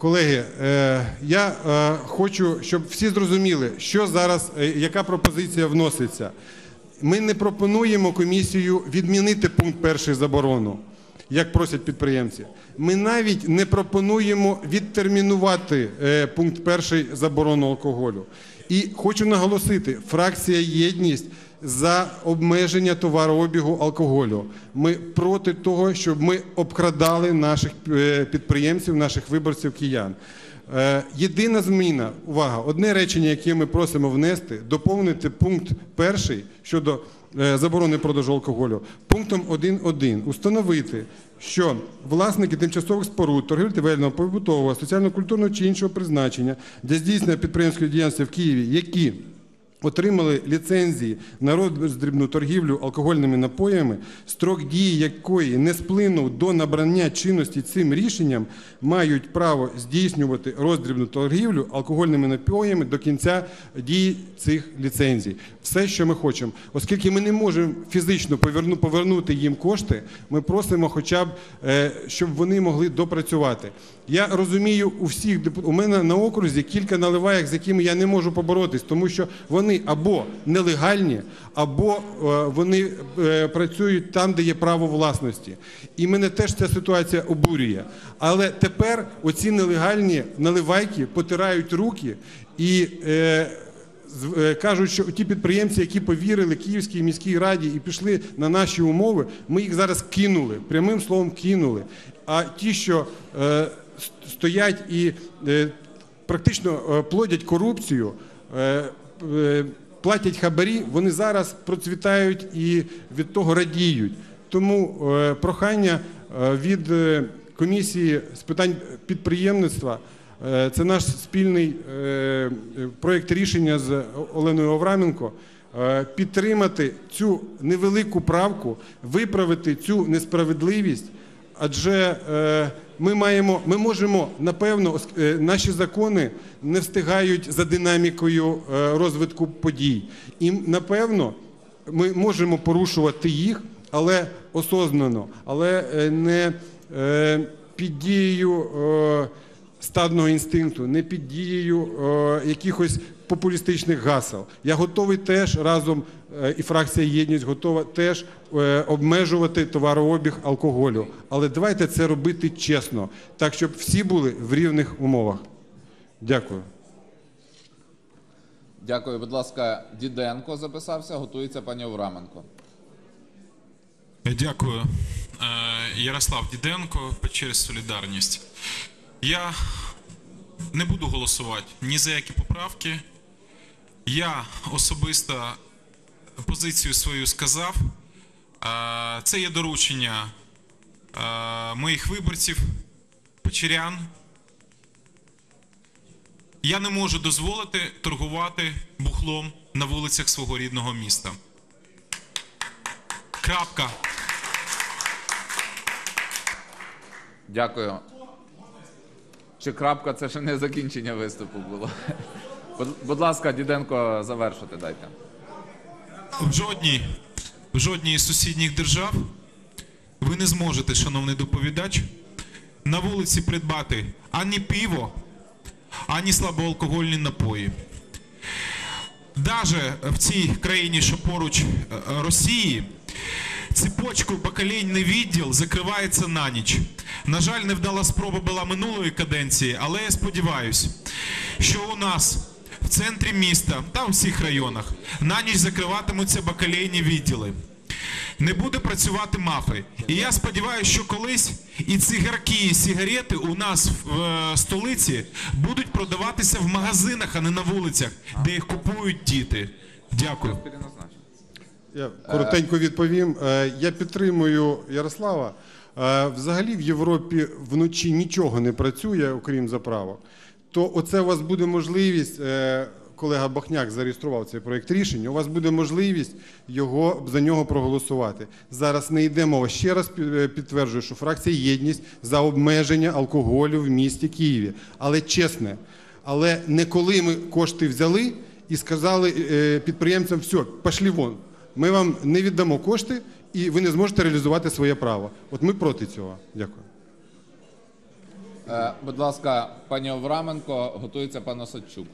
Колеги, я хочу, щоб всі зрозуміли, що зараз, яка пропозиція вноситься. Ми не пропонуємо комісію відмінити пункт 1 заборону, як просять підприємці. Ми навіть не пропонуємо відтермінувати пункт 1 заборону алкоголю. І хочу наголосити, фракція «Єдність» за обмеження товарообігу алкоголю. Ми проти того, щоб ми обкрадали наших підприємців, наших виборців, киян. Єдина зміна, увага, одне речення, яке ми просимо внести, доповнити пункт 1 щодо заборони продажу алкоголю пунктом 1.1. Установити, що власники тимчасових споруд, торгівельного, побутового, соціально-культурного чи іншого призначення для здійснення підприємської діяльності в Києві, які отримали ліцензії на роздрібну торгівлю алкогольними напоями, строк дії якої не сплинув до набрання чинності цим рішенням, мають право здійснювати роздрібну торгівлю алкогольними напоями до кінця дії цих ліцензій. Все, що ми хочемо. Оскільки ми не можемо фізично повернути їм кошти, ми просимо хоча б, щоб вони могли допрацювати. Я розумію, у мене на окрузі кілька наливайок, з якими я не можу поборотись, тому що вони або нелегальні, або вони працюють там, де є право власності. І мене теж ця ситуація обурює. Але тепер оці нелегальні наливайки потирають руки і кажуть, що ті підприємці, які повірили Київській міській раді і пішли на наші умови, ми їх зараз кинули, прямим словом кинули. А ті, що стоять і практично плодять корупцію, платять хабарі, вони зараз процвітають і від того радіють. Тому прохання від комісії з питань підприємництва, це наш спільний проєкт рішення з Оленою Авраменко, підтримати цю невелику правку, виправити цю несправедливість, адже ми можемо, напевно, наші закони не встигають за динамікою розвитку подій. І, напевно, ми можемо порушувати їх, але осознано, але не під дією стадного інстинкту, не під дією якихось популістичних гасел. Я готовий теж разом, і фракція «Єдність» готова теж обмежувати товарообіг алкоголю. Але давайте це робити чесно, так, щоб всі були в рівних умовах. Дякую. Дякую. Будь ласка, Діденко записався, готується пані Авраменко. Дякую. Ярослав Діденко, через солідарність. Я не буду голосувати ні за які поправки. Я особисто позицію свою сказав. Це є доручення моїх виборців, печерян. Я не можу дозволити торгувати бухлом на вулицях свого рідного міста. Крапка. Дякую. Чи крапка – це ще не закінчення виступу було? Будь ласка, Діденко, завершити дайте. В жодній із сусідніх держав ви не зможете, шановний доповідач, на вулиці придбати ані пиво, ані слабоалкогольні напої. Даже в цій країні, що поруч Росії, цепочку поколінний відділ закривається на ніч. На жаль, невдала спроба була минулої каденції, але я сподіваюся, що у нас в центрі міста та у всіх районах на ніч закриватимуться бакалейні відділи. Не буде працювати мафи. І я сподіваюся, що колись і цигарки, і сигарети у нас в столиці будуть продаватися в магазинах, а не на вулицях, де їх купують діти. Дякую. Я коротенько відповім. Я підтримую Ярослава. Взагалі в Європі вночі нічого не працює, окрім заправок. То оце у вас буде можливість, колега Бахняк зареєстрував цей проєкт рішення, у вас буде можливість за нього проголосувати. Зараз не йде мова. Ще раз підтверджую, що фракція «Єдність» за обмеження алкоголю в місті Києві. Але чесне, але не коли ми кошти взяли і сказали підприємцям: все, пішли вон, ми вам не віддамо кошти і ви не зможете реалізувати своє право. От ми проти цього. Дякую. Будь ласка, пані Авраменко, готується пан Осадчук.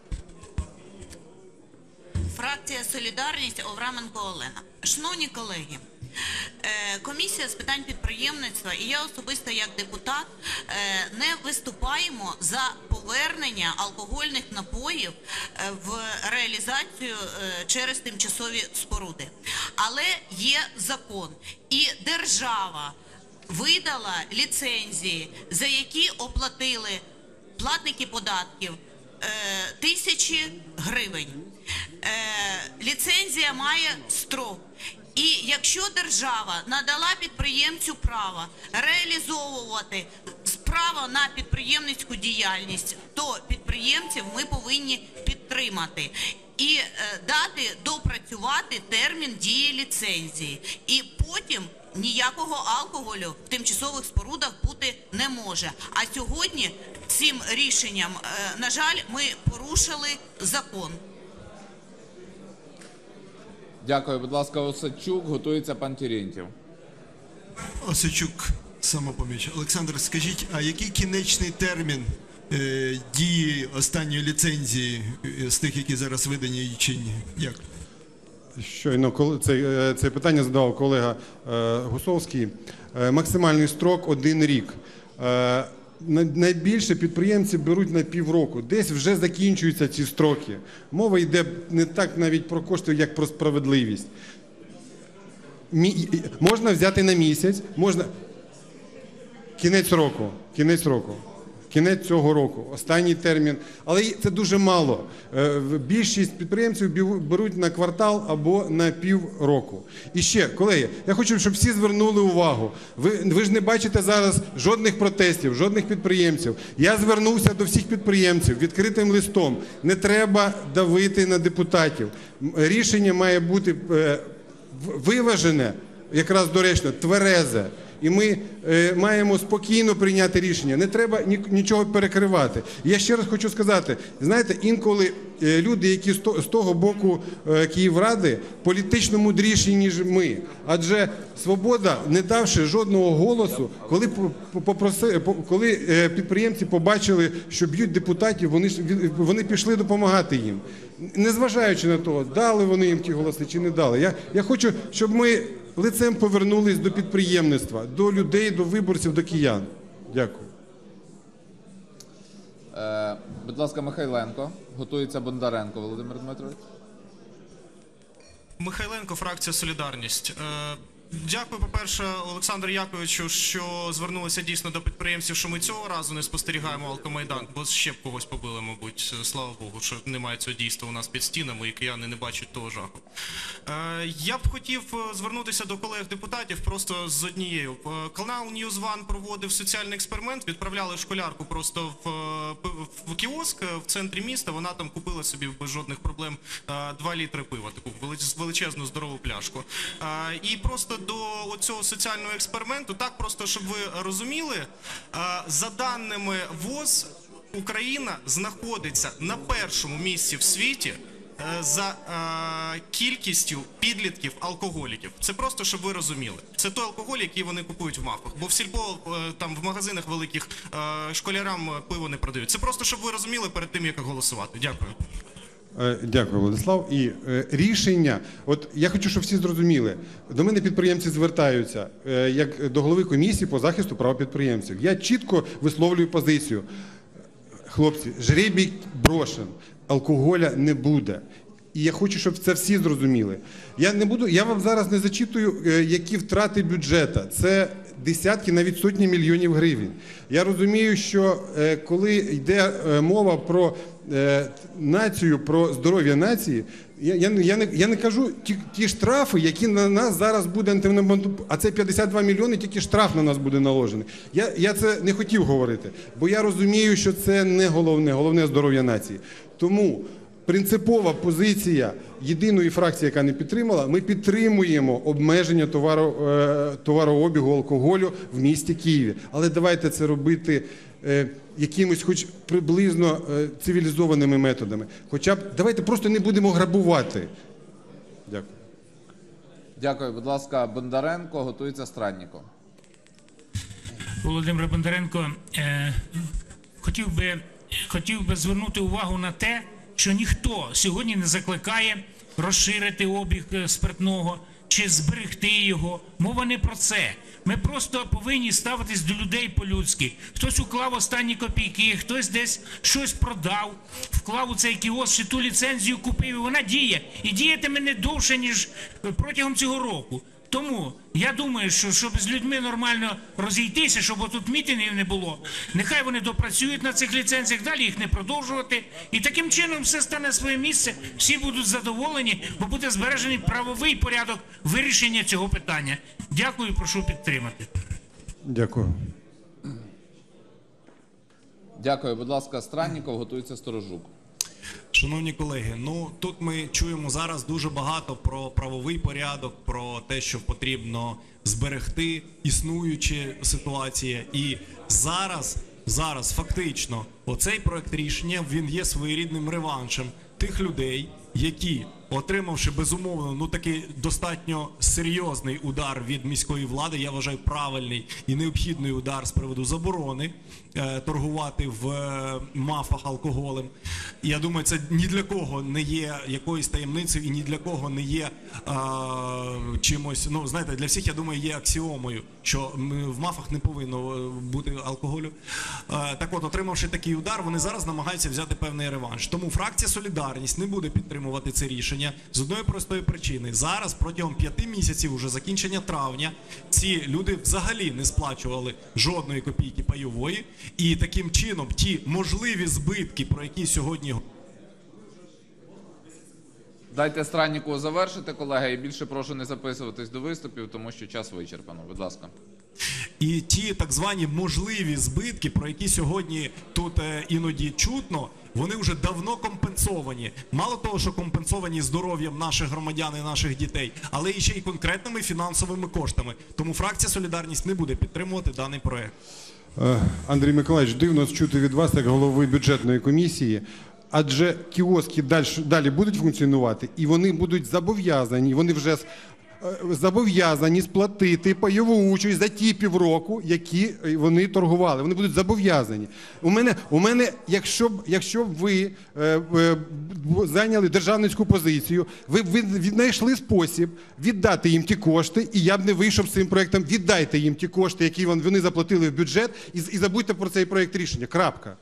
Фракція «Солідарність», Овраменко Олена. Шановні колеги, комісія з питань підприємництва і я особисто як депутат не виступаємо за повернення алкогольних напоїв в реалізацію через тимчасові споруди. Але є закон і держава видала ліцензії, за які оплатили платники податків тисячі гривень. Ліцензія має строк. І якщо держава надала підприємцю право реалізовувати право на підприємницьку діяльність, то підприємців ми повинні підтримати і дати допрацювати термін дії ліцензії. І потім ніякого алкоголю в тимчасових спорудах бути не може. А сьогодні цим рішенням, на жаль, ми порушили закон. Дякую. Будь ласка, Осадчук, готується пан Терентьєв. Осадчук, Самопоміч. Олександр, скажіть, а який кінечний термін дії останньої ліцензії з тих, які зараз видані і чинні? Як? Щойно це питання задавав колега Гусовський. Максимальний строк – 1 рік. Найбільше підприємці беруть на півроку. Десь вже закінчуються ці строки. Мова йде не так навіть про кошти, як про справедливість. Можна взяти на місяць, можна... Кінець року. Кінець цього року, останній термін. Але це дуже мало. Більшість підприємців беруть на квартал або на півроку. І ще, колеги, я хочу, щоб всі звернули увагу. Ви ж не бачите зараз жодних протестів, жодних підприємців. Я звернувся до всіх підприємців відкритим листом. Не треба давити на депутатів. Рішення має бути виважене, якраз доречно, тверезе. І ми маємо спокійно прийняти рішення. Не треба нічого перекривати. Я ще раз хочу сказати, знаєте, інколи люди, які з того боку Київради, політично мудріші, ніж ми. Адже «Свобода», не давши жодного голосу, коли підприємці побачили, що б'ють депутатів, вони пішли допомагати їм. Незважаючи на те, дали вони їм ті голоси чи не дали. Я хочу, щоб ми лицем повернулись до підприємництва, до людей, до виборців, до киян. Дякую. Будь ласка, Михайленко. Готується Бондаренко Володимир Дмитрович. Михайленко, фракція «Солідарність». Дякую, по-перше, Олександру Яковичу, що звернулися дійсно до підприємців, що ми цього разу не спостерігаємо алкомайдан, бо ще б когось побили, мабуть, слава Богу, що немає цього дійства у нас під стінами і кияни не бачать того жаху. Я б хотів звернутися до колег-депутатів просто з однією. Канал News One проводив соціальний експеримент, відправляли школярку просто в кіоск в центрі міста, вона там купила собі без жодних проблем 2 літри пива, таку величезну здорову пляшку. І просто до цього соціального експерименту, так просто, щоб ви розуміли, за даними ВОЗ, Україна знаходиться на 1-му місці в світі за кількістю підлітків алкоголіків. Це просто, щоб ви розуміли. Це той алкоголь, який вони купують в МАФах. Бо в сільпо, там в магазинах великих школярам пиво не продають. Це просто, щоб ви розуміли перед тим, як голосувати. Дякую. Дякую, Владислав. І рішення, от я хочу, щоб всі зрозуміли, до мене підприємці звертаються, як до голови комісії по захисту прав підприємців. Я чітко висловлюю позицію. Хлопці, жребій брошен, алкоголя не буде. І я хочу, щоб це всі зрозуміли. Я вам зараз не зачитую, які втрати бюджету. Це десятки, навіть сотні мільйонів гривень. Я розумію, що коли йде мова про націю, про здоров'я нації, я не кажу ті штрафи, які на нас зараз буде антимонопольний, а це 52 мільйони, тільки штраф на нас буде наложений. Я це не хотів говорити, бо я розумію, що це не головне, головне здоров'я нації. Тому принципова позиція єдиної фракції, яка не підтримала, ми підтримуємо обмеження товарообігу алкоголю в місті Києві. Але давайте це робити якимось хоч приблизно цивілізованими методами. Хоча б давайте просто не будемо грабувати. Дякую. Дякую. Будь ласка, Бондаренко, готується Странніков. Володимир Бондаренко. Хотів би звернути увагу на те, що ніхто сьогодні не закликає розширити обіг спиртного чи зберегти його. Мова не про це. Ми просто повинні ставитись до людей по-людськи. Хтось уклав останні копійки, хтось десь щось продав, вклав у цей кіоск, чи ту ліцензію купив, і вона діє. І діятиме не довше, ніж протягом цього року. Тому я думаю, що щоб з людьми нормально розійтися, щоб отут мітингів не було, нехай вони допрацюють на цих ліцензіях, далі їх не продовжувати. І таким чином все стане на своє місце, всі будуть задоволені, бо буде збережений правовий порядок вирішення цього питання. Дякую, прошу підтримати. Дякую. Дякую. Будь ласка, Странніков, готується Сторожук. Шановні колеги, ну тут ми чуємо зараз дуже багато про правовий порядок, про те, що потрібно зберегти існуючі ситуації. І зараз фактично оцей проект рішення, він є своєрідним реваншем тих людей, які, отримавши безумовно, ну такий достатньо серйозний удар від міської влади, я вважаю правильний і необхідний удар з приводу заборони торгувати в МАФах алкоголем. Я думаю, це ні для кого не є якоюсь таємницею і ні для кого не є чимось, ну знаєте, для всіх, я думаю, є аксіомою, що в МАФах не повинно бути алкоголю. Так от, отримавши такий удар, вони зараз намагаються взяти певний реванш. Тому фракція «Солідарність» не буде підтримувати це рішення з одної простої причини. Зараз протягом 5 місяців, уже закінчення травня, ці люди взагалі не сплачували жодної копійки пайової. І таким чином ті можливі збитки, про які сьогодні... Дайте Страннікову завершити, колеги, і більше прошу не записуватись до виступів, тому що час вичерпано. Будь ласка. І ті так звані можливі збитки, про які сьогодні тут іноді чутно, вони вже давно компенсовані. Мало того, що компенсовані здоров'ям наших громадян і наших дітей, але і ще й конкретними фінансовими коштами. Тому фракція «Солідарність» не буде підтримувати даний проект. Андрій Миколаївич, дивно чути від вас, як голови бюджетної комісії, адже кіоски далі будуть функціонувати, і вони будуть зобов'язані, вони вже зобов'язані сплатити пайову участь за ті півроку, які вони торгували. Вони будуть зобов'язані. У мене, якщо б ви зайняли державницьку позицію, ви віднайшли спосіб віддати їм ті кошти, і я б не вийшов з цим проєктом. Віддайте їм ті кошти, які вони заплатили в бюджет, і забудьте про цей проєкт рішення. Крапка.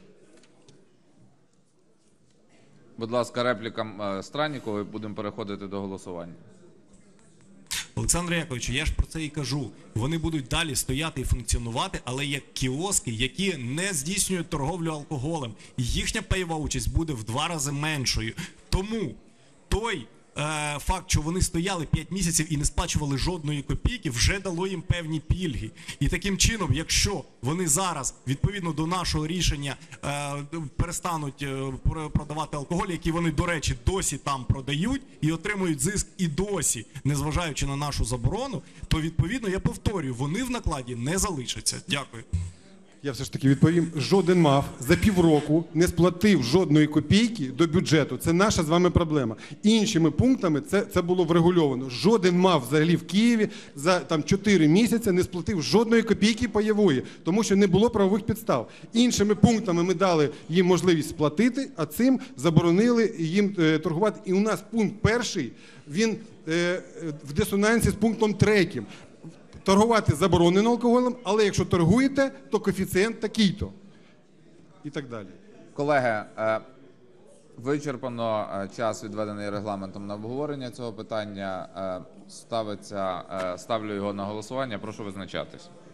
Будь ласка, репліка Страннікової, будемо переходити до голосування. Олександр Яковлевич, я ж про це і кажу. Вони будуть далі стояти і функціонувати, але як кіоски, які не здійснюють торговлю алкоголем. І їхня пайова участь буде в 2 рази меншою. Тому той факт, що вони стояли 5 місяців і не сплачували жодної копійки, вже дало їм певні пільги. І таким чином, якщо вони зараз, відповідно до нашого рішення, перестануть продавати алкоголь, який вони, до речі, досі там продають і отримують зиск і досі, незважаючи на нашу заборону, то, відповідно, я повторюю, вони в накладі не залишаться. Дякую. Я все ж таки відповім. Жоден МАФ за півроку не сплатив жодної копійки до бюджету. Це наша з вами проблема. Іншими пунктами це було врегульовано. Жоден МАФ взагалі в Києві за 4 місяці не сплатив жодної копійки пайової, тому що не було правових підстав. Іншими пунктами ми дали їм можливість сплатити, а цим заборонили їм торгувати. І у нас пункт 1, він в дисонансі з пунктом 3. Торгувати заборонено алкоголем, але якщо торгуєте, то коефіцієнт такий-то. І так далі. Колеги, вичерпано час, відведений регламентом на обговорення цього питання. Ставлю його на голосування. Прошу визначатись.